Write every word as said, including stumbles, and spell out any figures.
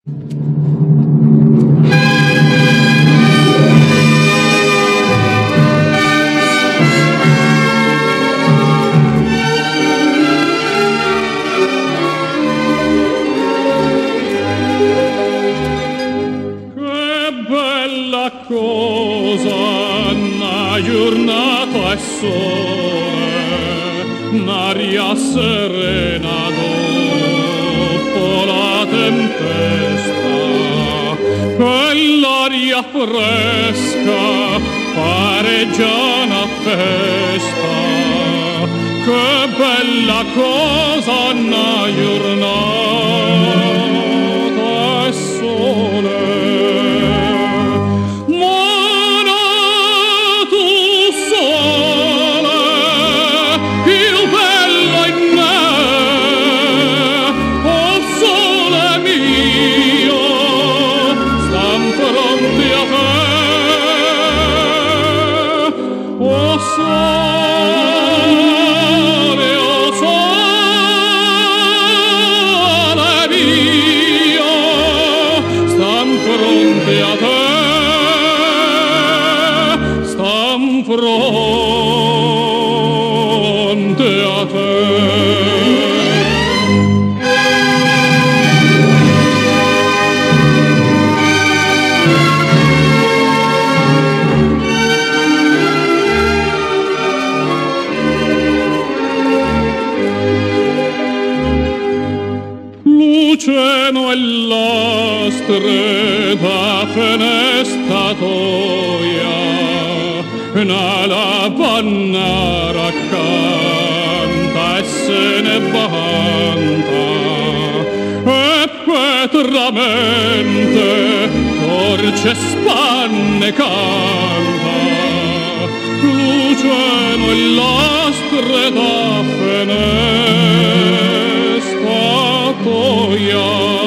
Cosa una giornata è sole, un'aria serena dopo la tempesta, quell'aria fresca pare già una festa. Che bella cosa una giornata è sole. Fronte a te. Luceno e lastre da fenestatoia, una lavanna raccanta e se ne vanta, e petramente torce spanne canta. Luceno e lastre da fenestatoia,